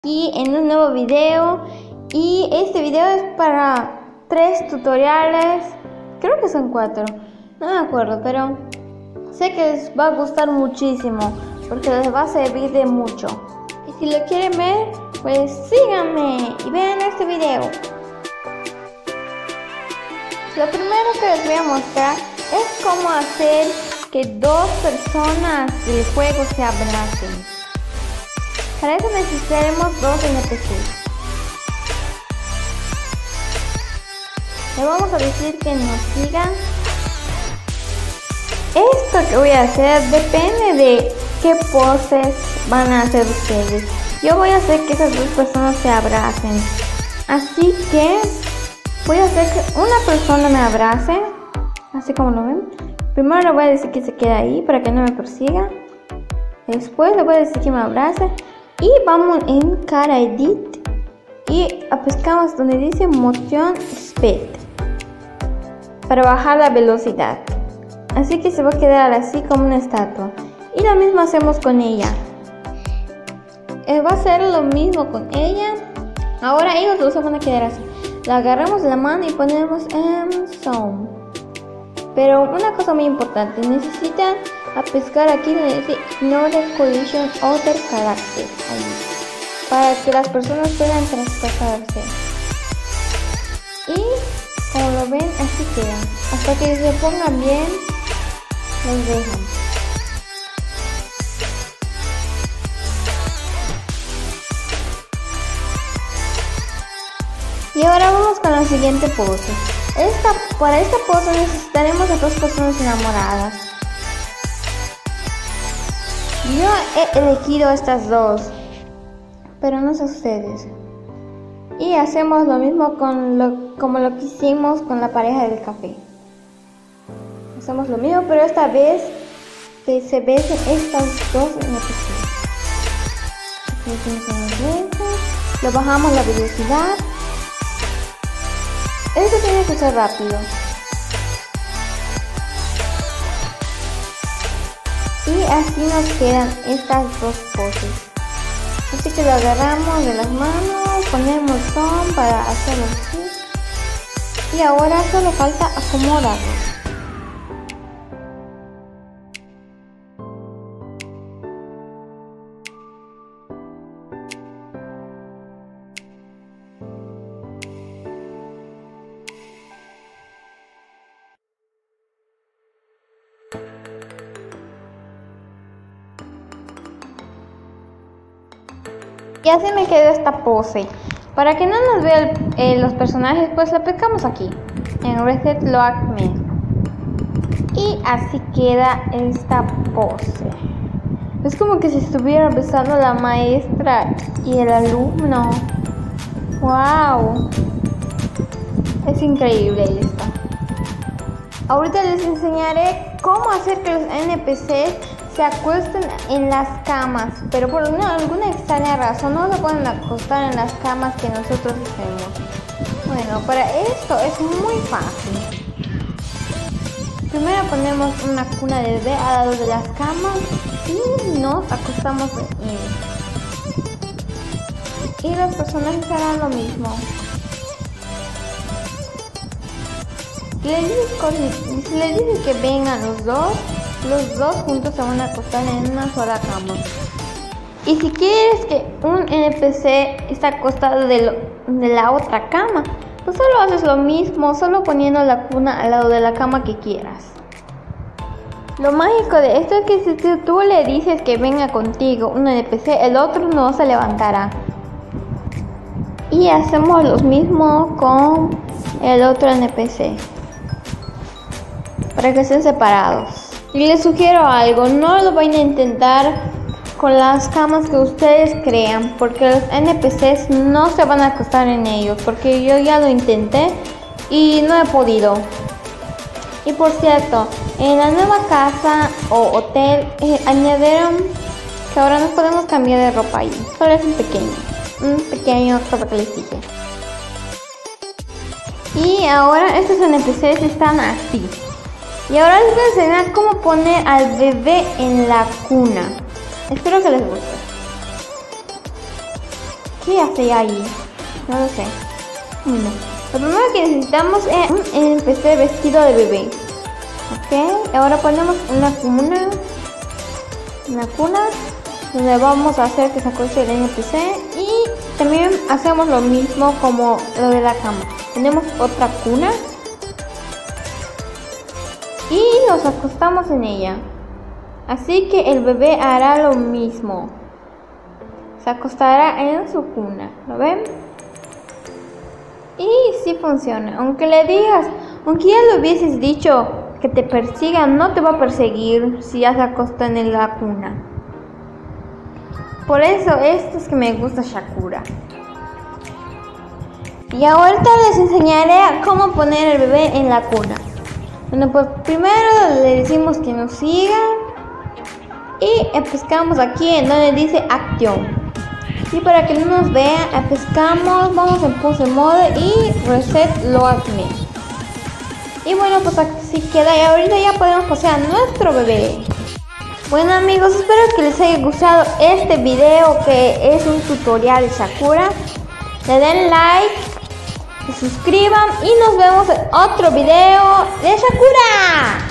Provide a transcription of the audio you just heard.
Aquí en un nuevo video, y este video es para 3 tutoriales, creo que son 4, no me acuerdo, pero sé que les va a gustar muchísimo porque les va a servir de mucho. Y si lo quieren ver, pues síganme y vean este video. Lo primero que les voy a mostrar es cómo hacer que 2 personas del juego se abracen. Para eso necesitaremos 2 NPCs. Le vamos a decir que nos sigan. Esto que voy a hacer depende de qué poses van a hacer ustedes. Yo voy a hacer que esas 2 personas se abracen. Así que voy a hacer que una persona me abrace, así como lo ven. Primero le voy a decir que se quede ahí para que no me persiga. Después le voy a decir que me abrace. Y vamos en cara edit y pescamos donde dice motion speed para bajar la velocidad. Así que se va a quedar así como una estatua. Y lo mismo hacemos con ella. Va a ser lo mismo con ella. Ahora ellos dos se van a quedar así. La agarramos de la mano y ponemos en zoom. Pero una cosa muy importante, necesitan pescar aquí donde dice Ignore Collision Other Character, ahí, para que las personas puedan traspasarse. Y como lo ven, así quedan. Hasta que se pongan bien, los dejan. Y ahora vamos con la siguiente pose. Para esta pose necesitaremos a 2 personas enamoradas. Yo he elegido estas 2, pero no sé ustedes. Y hacemos lo mismo como lo que hicimos con la pareja del café. Hacemos lo mismo, pero esta vez que se besen estas 2 NPCs. Lo bajamos la velocidad. Esto tiene que ser rápido. Y así nos quedan estas 2 poses. Así que lo agarramos de las manos, ponemos zoom para hacerlo así. Y ahora solo falta acomodarlo. Y así me quedó esta pose. Para que no nos vean los personajes, pues la pescamos aquí en Reset Load Me. Y así queda esta pose. Es como que si estuviera besando la maestra y el alumno. ¡Wow! Es increíble esto. Ahorita les enseñaré cómo hacer que los NPCs se acuesten en las camas, pero por alguna extraña razón no se pueden acostar en las camas que nosotros hacemos. Bueno, para esto es muy fácil. Primero ponemos una cuna de bebé al lado de las camas y nos acostamos en él. Y los personajes harán lo mismo. Si les dices que vengan los dos juntos se van a acostar en una sola cama. Y si quieres que un NPC esté acostado de la otra cama, pues solo haces lo mismo, solo poniendo la cuna al lado de la cama que quieras. Lo mágico de esto es que si tú le dices que venga contigo un NPC, el otro no se levantará. Y hacemos lo mismo con el otro NPC, para que estén separados. Y les sugiero algo, no lo vayan a intentar con las camas que ustedes crean, porque los NPCs no se van a acostar en ellos, porque yo ya lo intenté y no he podido. Y por cierto, en la nueva casa o hotel añadieron que ahora nos podemos cambiar de ropa ahí. Solo es un pequeño ropa que les dije. Y ahora estos NPCs están así. Y ahora les voy a enseñar cómo poner al bebé en la cuna. Espero que les guste. ¿Qué hace ahí? No lo sé. Bueno, lo primero que necesitamos es un NPC vestido de bebé. Ok, ahora ponemos una cuna donde vamos a hacer que se acueste el NPC y también hacemos lo mismo como lo de la cama. Tenemos otra cuna y nos acostamos en ella. Así que el bebé hará lo mismo. Se acostará en su cuna, ¿lo ven? Y sí funciona, aunque le digas, aunque ya le hubieses dicho que te persiga, no te va a perseguir si ya se acostó en la cuna. Por eso esto es que me gusta Sakura. Y ahorita les enseñaré a cómo poner el bebé en la cuna. Bueno, pues primero le decimos que nos siga y pescamos aquí en donde dice acción. Y para que no nos vean, pescamos, vamos en pose mode y reset load me. Y bueno, pues así queda y ahorita ya podemos poseer a nuestro bebé. Bueno amigos, espero que les haya gustado este video que es un tutorial de Sakura. Le den like, se suscriban y nos vemos en otro video de Sakura.